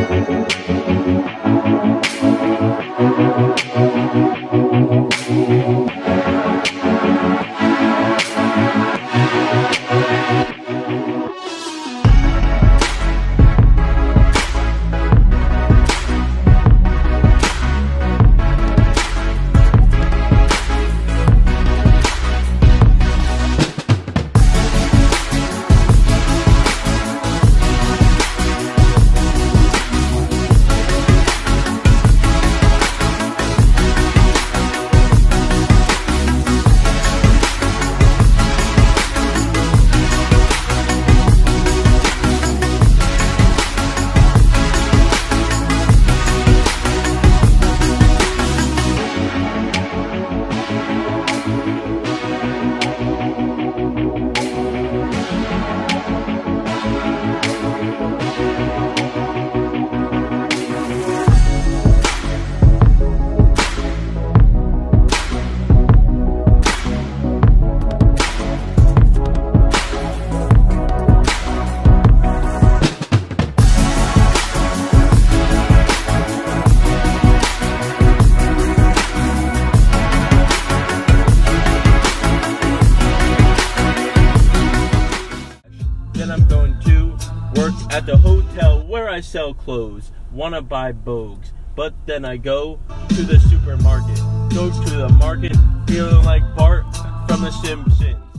At the hotel where I sell clothes, wanna buy Bogues, but then I go to the supermarket. Go to the market, feeling like Bart from The Simpsons.